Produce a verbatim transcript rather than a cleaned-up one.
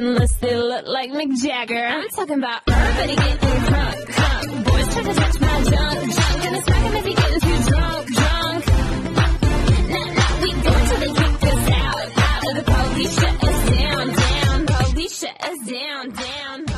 unless they look like Mick Jagger. I'm talking about everybody getting drunk, drunk. Boys try to touch my junk, junk. Gonna smack him if he getting too drunk, drunk. Nah, nah, we go until they kick us out, out. Or the police shut us down, down. Police shut us down, down.